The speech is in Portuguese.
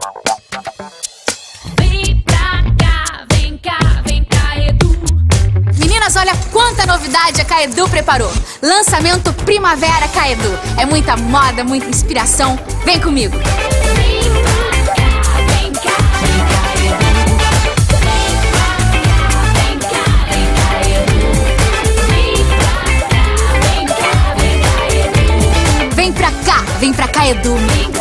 Vem cá, Edu. Meninas, olha quanta novidade a Caedu preparou. Lançamento Primavera Caedu. É muita moda, muita inspiração. Vem comigo. Vem cá, Edu. Vem pra cá, Edu.